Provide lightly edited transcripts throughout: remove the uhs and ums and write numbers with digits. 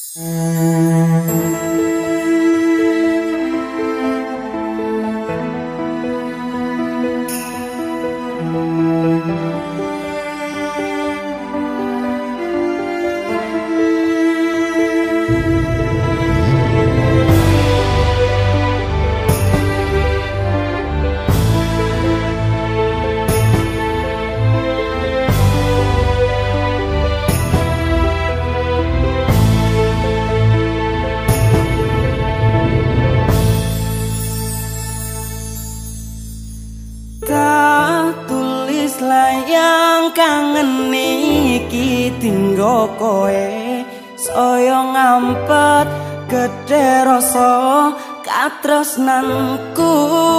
Tak tulis layang kangen iki tinggo koe saya ngampet gedhe rasa katresnanku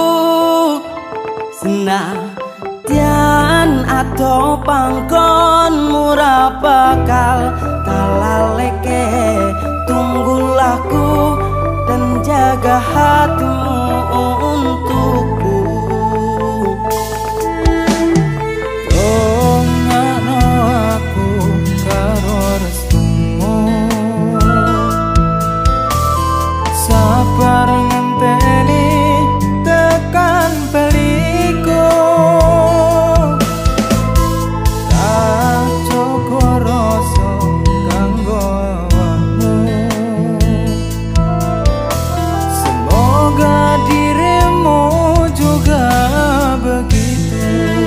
senadyan ado panggonmu ra bakal talaleke tunggulahku dan jaga hatimu untukku. Sabar ngenteni tekan beliku tak cukup rasa kanggo awakmu. Semoga dirimu juga begitu.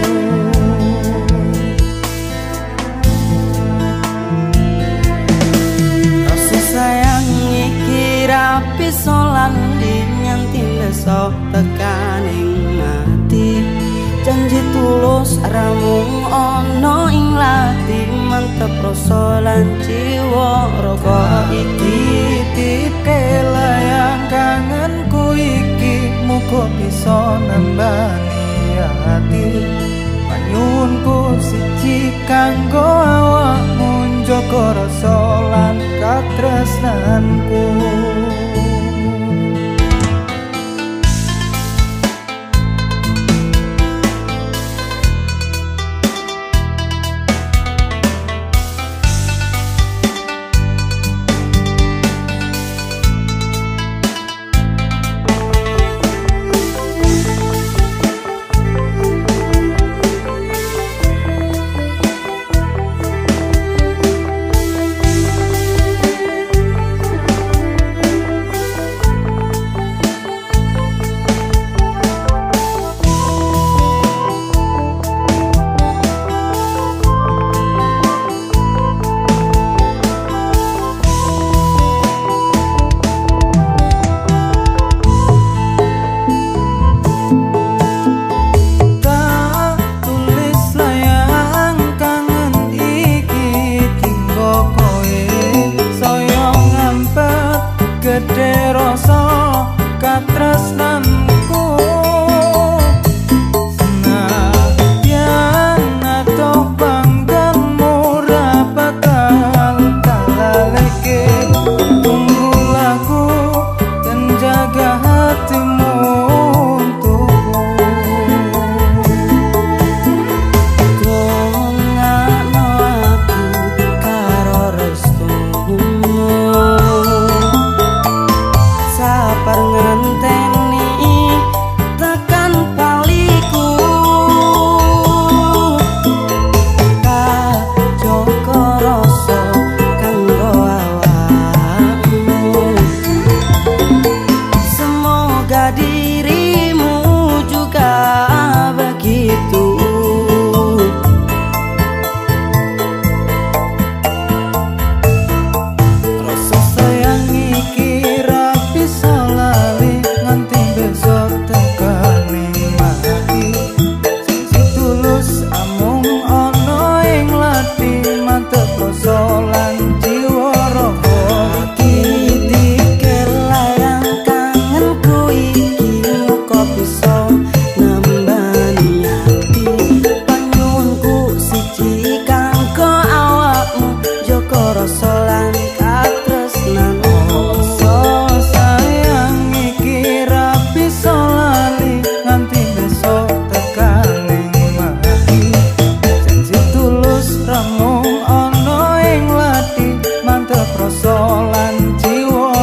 Kasih sayang iki rapi solan nyanti besok tekaning mati janji tulus ramung ono ing lati mantep rasa lan jiwa raga iki Titipke layang kangenku iki muga bisa nambani hati panyunku siji kanggo awakmu njaga rasa lan katresnanku.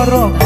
loro